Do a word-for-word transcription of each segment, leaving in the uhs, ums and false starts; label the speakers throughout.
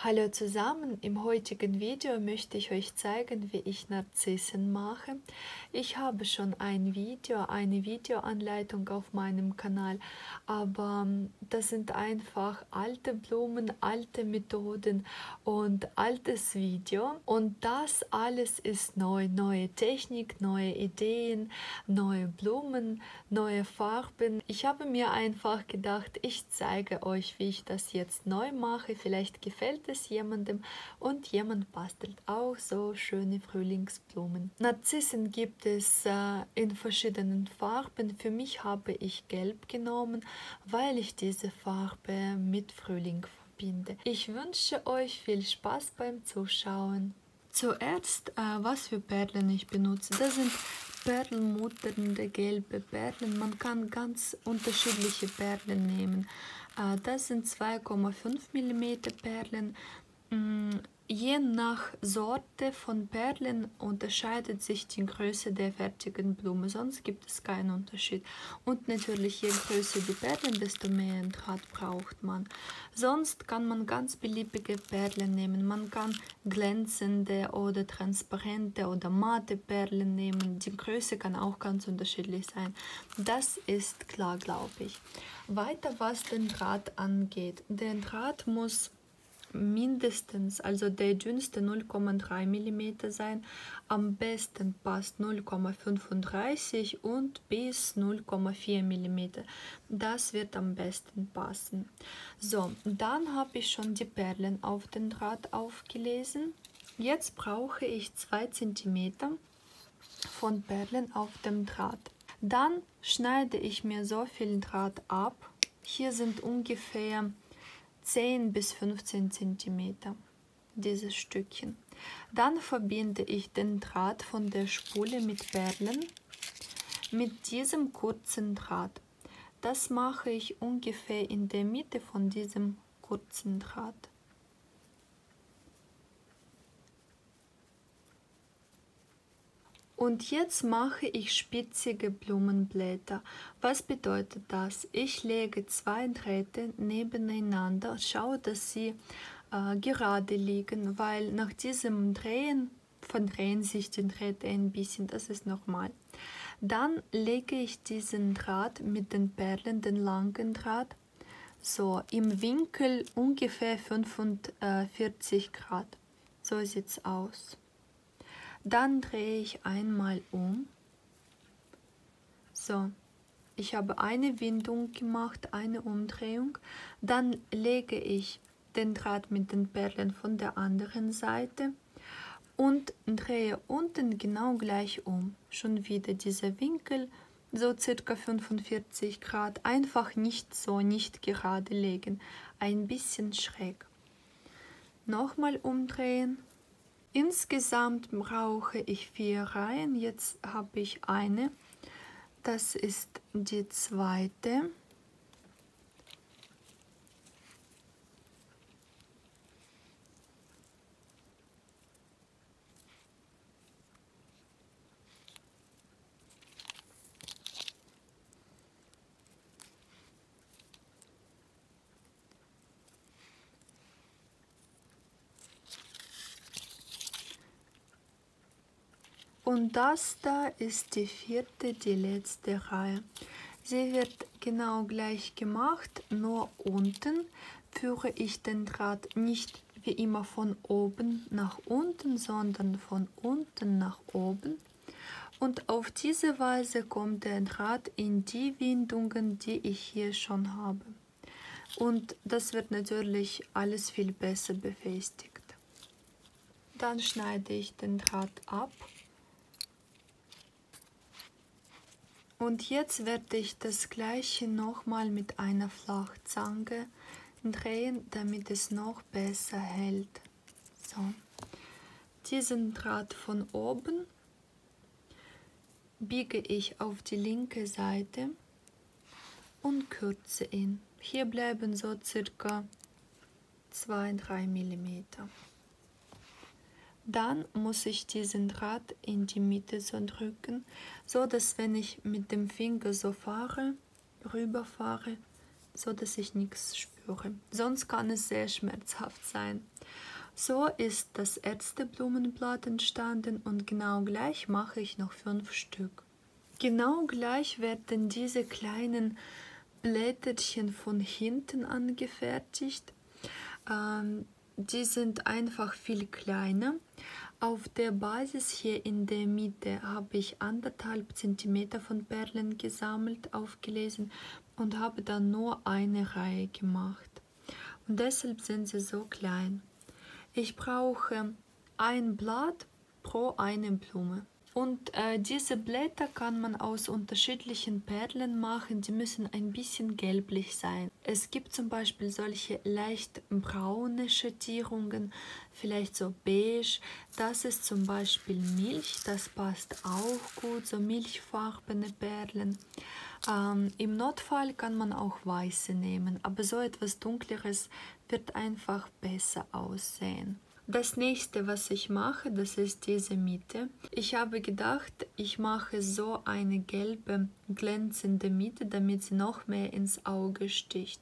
Speaker 1: Hallo zusammen, im heutigen Video möchte ich euch zeigen, wie ich Narzissen mache. Ich habe schon ein Video, eine Videoanleitung auf meinem Kanal, aber das sind einfach alte Blumen, alte Methoden und altes Video. Und das alles ist neu, neue Technik, neue Ideen, neue Blumen, neue Farben. Ich habe mir einfach gedacht, ich zeige euch, wie ich das jetzt neu mache. Vielleicht gefällt es jemandem und jemand bastelt auch so schöne Frühlingsblumen. Narzissen gibt es äh, in verschiedenen Farben. Für mich habe ich Gelb genommen, weil ich diese Farbe mit Frühling verbinde. Ich wünsche euch viel Spaß beim Zuschauen. Zuerst, äh, was für Perlen ich benutze. Das sind perlmutternde gelbe Perlen. Man kann ganz unterschiedliche Perlen nehmen. Äh, das sind zwei Komma fünf Millimeter Perlen. Mm, je nach Sorte von Perlen unterscheidet sich die Größe der fertigen Blume, sonst gibt es keinen Unterschied. Und natürlich, je größer die Perlen, desto mehr Draht braucht man. Sonst kann man ganz beliebige Perlen nehmen. Man kann glänzende oder transparente oder matte Perlen nehmen. Die Größe kann auch ganz unterschiedlich sein. Das ist klar, glaube ich. Weiter, was den Draht angeht. Der Draht muss mindestens, also der dünnste null Komma drei Millimeter sein, am besten passt null Komma fünfunddreißig und bis null Komma vier Millimeter. Das wird am besten passen. So, dann habe ich schon die Perlen auf den Draht aufgelesen. Jetzt brauche ich zwei Zentimeter von Perlen auf dem Draht. Dann schneide ich mir so viel Draht ab. Hier sind ungefähr zehn bis fünfzehn Zentimeter, dieses Stückchen. Dann verbinde ich den Draht von der Spule mit Perlen mit diesem kurzen Draht. Das mache ich ungefähr in der Mitte von diesem kurzen Draht. Und jetzt mache ich spitzige Blumenblätter. Was bedeutet das? Ich lege zwei Drähte nebeneinander, schaue, dass sie äh, gerade liegen, weil nach diesem Drehen verdrehen sich die Drähte ein bisschen, das ist normal. Dann lege ich diesen Draht mit den Perlen, den langen Draht, so im Winkel ungefähr fünfundvierzig Grad. So sieht es aus. Dann drehe ich einmal um. So, ich habe eine Windung gemacht, eine Umdrehung. Dann lege ich den Draht mit den Perlen von der anderen Seite und drehe unten genau gleich um. Schon wieder dieser Winkel, so circa fünfundvierzig Grad. Einfach nicht so, nicht gerade legen, ein bisschen schräg. Nochmal umdrehen. Insgesamt brauche ich vier Reihen, jetzt habe ich eine, das ist die zweite. Und das da ist die vierte, die letzte Reihe. Sie wird genau gleich gemacht, nur unten führe ich den Draht nicht wie immer von oben nach unten, sondern von unten nach oben. Und auf diese Weise kommt der Draht in die Windungen, die ich hier schon habe. Und das wird natürlich alles viel besser befestigt. Dann schneide ich den Draht ab. Und jetzt werde ich das gleiche nochmal mit einer Flachzange drehen, damit es noch besser hält. So, diesen Draht von oben biege ich auf die linke Seite und kürze ihn. Hier bleiben so circa zwei bis drei Millimeter. Dann muss ich diesen Draht in die Mitte so drücken, so dass wenn ich mit dem Finger so fahre, rüberfahre, so dass ich nichts spüre. Sonst kann es sehr schmerzhaft sein. So ist das erste Blumenblatt entstanden und genau gleich mache ich noch fünf Stück. Genau gleich werden diese kleinen Blätterchen von hinten angefertigt. Ähm, die sind einfach viel kleiner. Auf der Basis hier in der Mitte habe ich anderthalb Zentimeter von Perlen gesammelt, aufgelesen und habe dann nur eine Reihe gemacht. Und deshalb sind sie so klein. Ich brauche ein Blatt pro eine Blume. Und äh, diese Blätter kann man aus unterschiedlichen Perlen machen, die müssen ein bisschen gelblich sein. Es gibt zum Beispiel solche leicht braune Schattierungen, vielleicht so beige. Das ist zum Beispiel Milch, das passt auch gut, so milchfarbene Perlen. Ähm, Im Notfall kann man auch weiße nehmen, aber so etwas Dunkleres wird einfach besser aussehen. Das nächste, was ich mache, das ist diese Mitte. Ich habe gedacht, ich mache so eine gelbe, glänzende Mitte, damit sie noch mehr ins Auge sticht.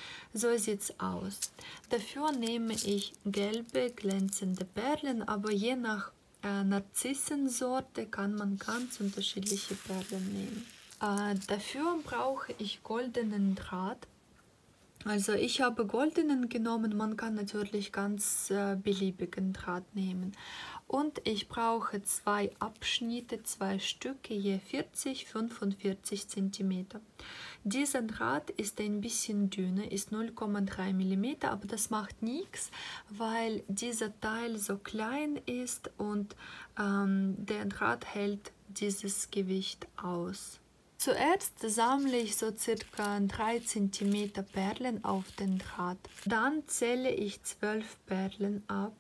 Speaker 1: So sieht es aus. Dafür nehme ich gelbe, glänzende Perlen, aber je nach äh, Narzissensorte kann man ganz unterschiedliche Perlen nehmen. Äh, dafür brauche ich goldenen Draht. Also ich habe goldenen genommen, man kann natürlich ganz äh, beliebigen Draht nehmen. Und ich brauche zwei Abschnitte, zwei Stücke, je vierzig, fünfundvierzig Zentimeter. Dieser Draht ist ein bisschen dünner, ist null Komma drei Millimeter, aber das macht nichts, weil dieser Teil so klein ist und ähm, der Draht hält dieses Gewicht aus. Zuerst sammle ich so circa drei Zentimeter Perlen auf den Draht. Dann zähle ich zwölf Perlen ab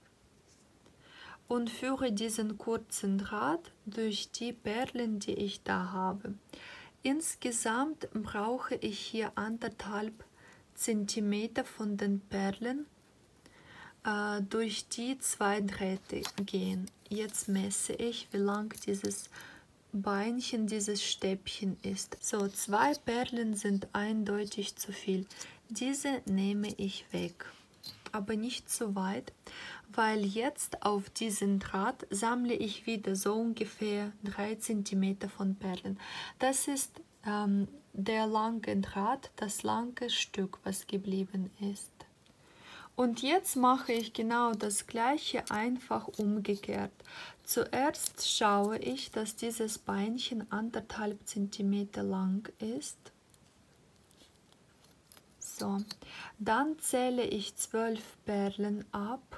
Speaker 1: und führe diesen kurzen Draht durch die Perlen, die ich da habe. Insgesamt brauche ich hier anderthalb Zentimeter von den Perlen, äh, durch die zwei Drähte gehen. Jetzt messe ich, wie lang dieses Beinchen, dieses Stäbchen ist. So, zwei Perlen sind eindeutig zu viel. Diese nehme ich weg, aber nicht so weit, weil jetzt auf diesen Draht sammle ich wieder so ungefähr drei Zentimeter von Perlen. Das ist ähm, der lange Draht, das lange Stück, was geblieben ist. Und jetzt mache ich genau das gleiche, einfach umgekehrt. Zuerst schaue ich, dass dieses Beinchen anderthalb Zentimeter lang ist. So, dann zähle ich zwölf Perlen ab.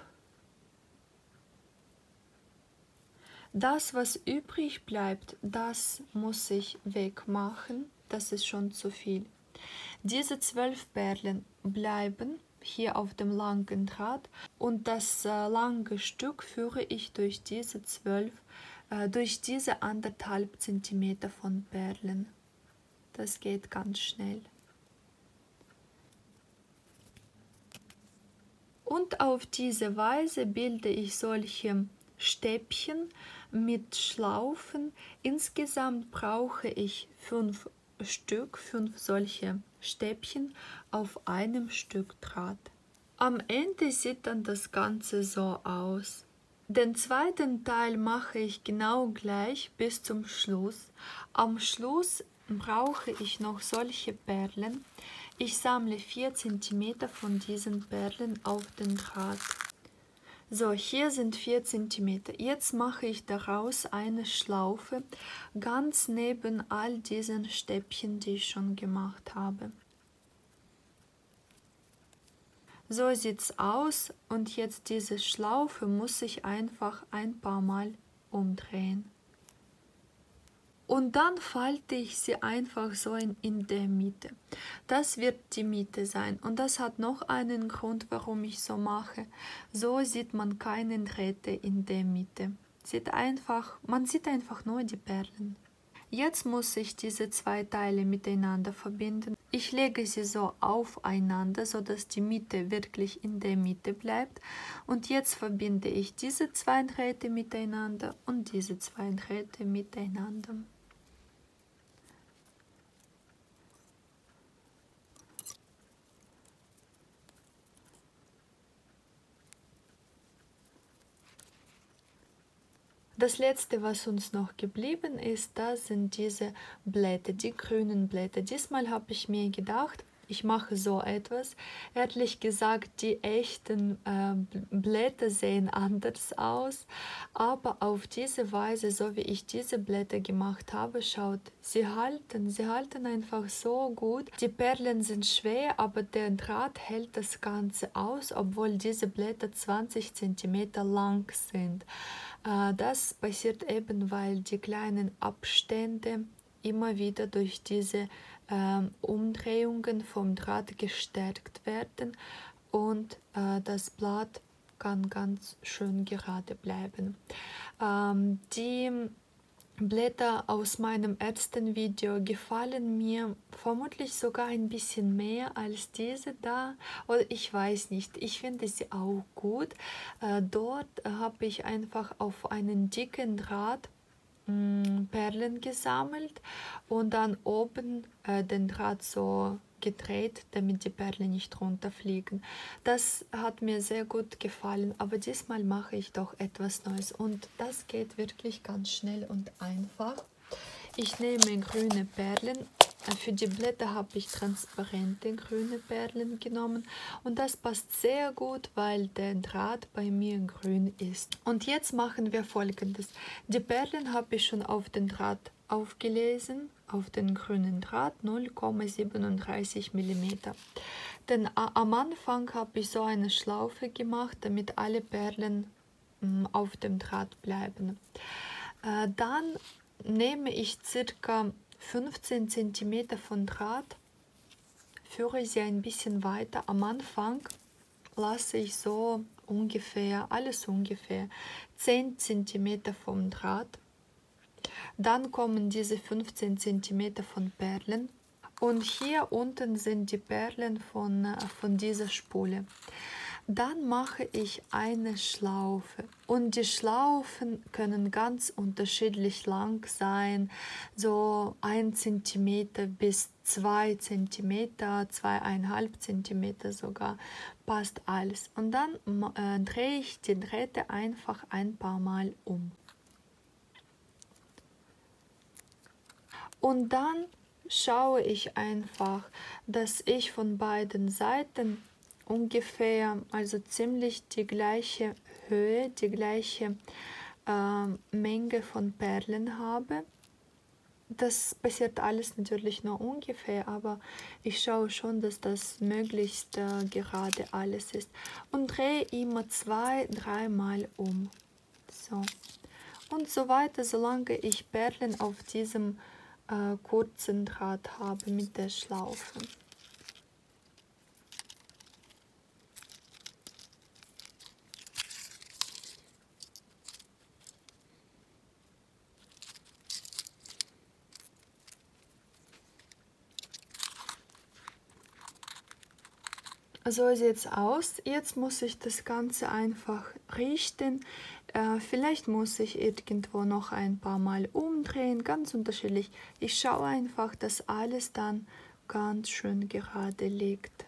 Speaker 1: Das, was übrig bleibt, das muss ich wegmachen. Das ist schon zu viel. Diese zwölf Perlen bleiben hier auf dem langen Draht und das äh, lange Stück führe ich durch diese zwölf, äh, durch diese anderthalb Zentimeter von Perlen. Das geht ganz schnell. Und auf diese Weise bilde ich solche Stäbchen mit Schlaufen. Insgesamt brauche ich fünf Stück, fünf solche Stäbchen auf einem Stück Draht. Am Ende sieht dann das Ganze so aus. Den zweiten Teil mache ich genau gleich bis zum Schluss. Am Schluss brauche ich noch solche Perlen. Ich sammle vier Zentimeter von diesen Perlen auf den Draht. So, hier sind vier Zentimeter. Jetzt mache ich daraus eine Schlaufe ganz neben all diesen Stäbchen, die ich schon gemacht habe. So sieht es aus und jetzt diese Schlaufe muss ich einfach ein paar Mal umdrehen. Und dann falte ich sie einfach so in, in der Mitte. Das wird die Mitte sein. Und das hat noch einen Grund, warum ich so mache. So sieht man keine Drähte in der Mitte. Sieht einfach, man sieht einfach nur die Perlen. Jetzt muss ich diese zwei Teile miteinander verbinden. Ich lege sie so aufeinander, sodass die Mitte wirklich in der Mitte bleibt. Und jetzt verbinde ich diese zwei Drähte miteinander und diese zwei Drähte miteinander. Das letzte, was uns noch geblieben ist, das sind diese Blätter, die grünen Blätter. Diesmal habe ich mir gedacht, ich mache so etwas. Ehrlich gesagt, die echten äh, Blätter sehen anders aus, aber auf diese Weise, so wie ich diese Blätter gemacht habe, schaut, sie halten, sie halten einfach so gut. Die Perlen sind schwer, aber der Draht hält das Ganze aus, obwohl diese Blätter zwanzig Zentimeter lang sind. Äh, das passiert eben, weil die kleinen Abstände immer wieder durch diese ähm, Umdrehungen vom Draht gestärkt werden und äh, das Blatt kann ganz schön gerade bleiben. Ähm, die Blätter aus meinem ersten Video gefallen mir vermutlich sogar ein bisschen mehr als diese da. Oder ich weiß nicht, ich finde sie auch gut. Äh, dort habe ich einfach auf einen dicken Draht Perlen gesammelt und dann oben äh, den Draht so gedreht, damit die Perlen nicht runterfliegen. Das hat mir sehr gut gefallen, aber diesmal mache ich doch etwas Neues und das geht wirklich ganz schnell und einfach. Ich nehme grüne Perlen. Für die Blätter habe ich transparente grüne Perlen genommen und das passt sehr gut, weil der Draht bei mir grün ist. Und jetzt machen wir Folgendes. Die Perlen habe ich schon auf den Draht aufgelesen, auf den grünen Draht null Komma siebenunddreißig Millimeter. Denn am Anfang habe ich so eine Schlaufe gemacht, damit alle Perlen mh, auf dem Draht bleiben. Äh, dann nehme ich circa fünfzehn Zentimeter von Draht, führe sie ein bisschen weiter. Am Anfang lasse ich so ungefähr, alles ungefähr zehn Zentimeter vom Draht. Dann kommen diese fünfzehn Zentimeter von Perlen und hier unten sind die Perlen von, von dieser Spule. Dann mache ich eine Schlaufe und die Schlaufen können ganz unterschiedlich lang sein, so ein Zentimeter bis zwei Zentimeter, zweieinhalb Zentimeter sogar, passt alles. Und dann äh, drehe ich die Drähte einfach ein paar Mal um. Und dann schaue ich einfach, dass ich von beiden Seiten ungefähr, also ziemlich die gleiche Höhe, die gleiche äh, Menge von Perlen habe. Das passiert alles natürlich nur ungefähr, aber ich schaue schon, dass das möglichst äh, gerade alles ist. Und drehe immer zwei, dreimal um. So. Und so weiter, solange ich Perlen auf diesem äh, kurzen Draht habe mit der Schlaufe. So sieht es aus. Jetzt muss ich das Ganze einfach richten. Äh, vielleicht muss ich irgendwo noch ein paar Mal umdrehen, ganz unterschiedlich. Ich schaue einfach, dass alles dann ganz schön gerade liegt.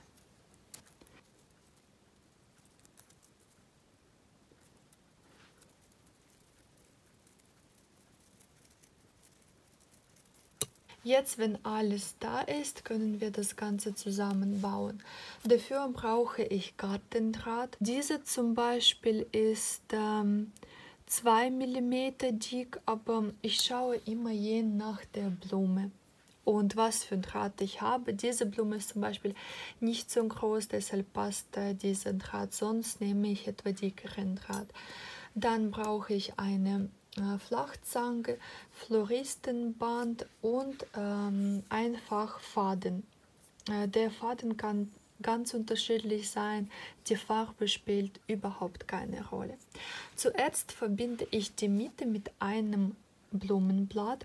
Speaker 1: Jetzt, wenn alles da ist, können wir das Ganze zusammenbauen. Dafür brauche ich Gartendraht. Diese zum Beispiel ist ähm, zwei Millimeter dick, aber ich schaue immer je nach der Blume und was für ein Draht ich habe. Diese Blume ist zum Beispiel nicht so groß, deshalb passt äh, dieser Draht. Sonst nehme ich etwa dickeren Draht. Dann brauche ich eine Flachzange, Floristenband und ähm, einfach Faden. Äh, der Faden kann ganz unterschiedlich sein, die Farbe spielt überhaupt keine Rolle. Zuerst verbinde ich die Mitte mit einem Blumenblatt.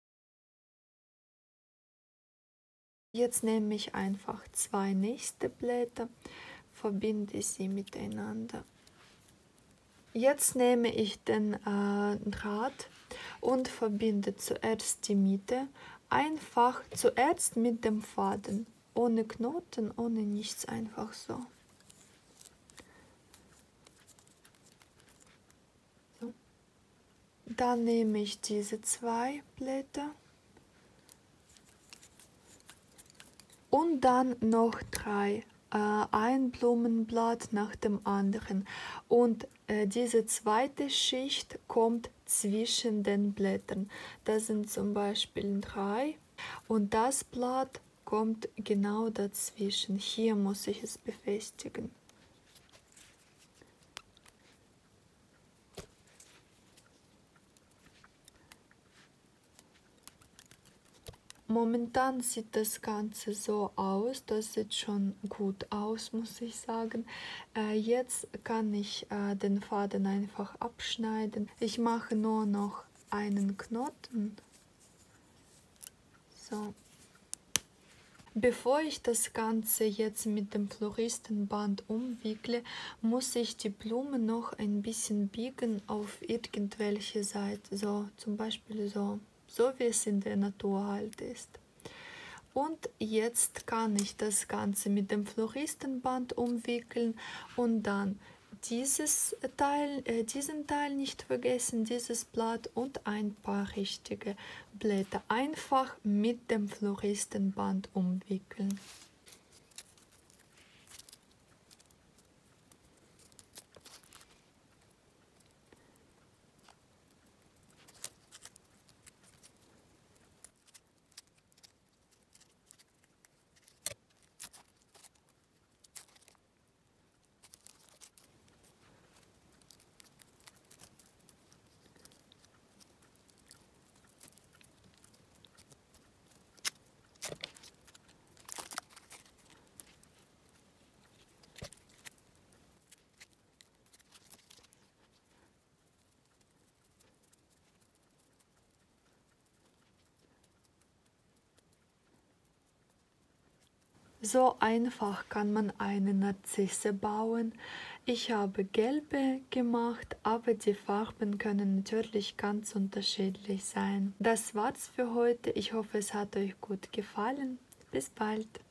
Speaker 1: Jetzt nehme ich einfach zwei nächste Blätter, verbinde sie miteinander. Jetzt nehme ich den äh, Draht und verbinde zuerst die Mitte, einfach zuerst mit dem Faden, ohne Knoten, ohne nichts, einfach so. so. Dann nehme ich diese zwei Blätter und dann noch drei, äh, ein Blumenblatt nach dem anderen. Und äh, diese zweite Schicht kommt zwischen den Blättern. Das sind zum Beispiel drei und das Blatt kommt genau dazwischen. Hier muss ich es befestigen. Momentan sieht das Ganze so aus, das sieht schon gut aus, muss ich sagen. Äh, jetzt kann ich äh, den Faden einfach abschneiden. Ich mache nur noch einen Knoten. So. Bevor ich das Ganze jetzt mit dem Floristenband umwickle, muss ich die Blume noch ein bisschen biegen auf irgendwelche Seite. So, zum Beispiel so. So wie es in der Natur halt ist. Und jetzt kann ich das Ganze mit dem Floristenband umwickeln und dann dieses Teil, äh, diesen Teil nicht vergessen, dieses Blatt und ein paar richtige Blätter einfach mit dem Floristenband umwickeln. So einfach kann man eine Narzisse bauen. Ich habe gelbe gemacht, aber die Farben können natürlich ganz unterschiedlich sein. Das war's für heute. Ich hoffe, es hat euch gut gefallen. Bis bald.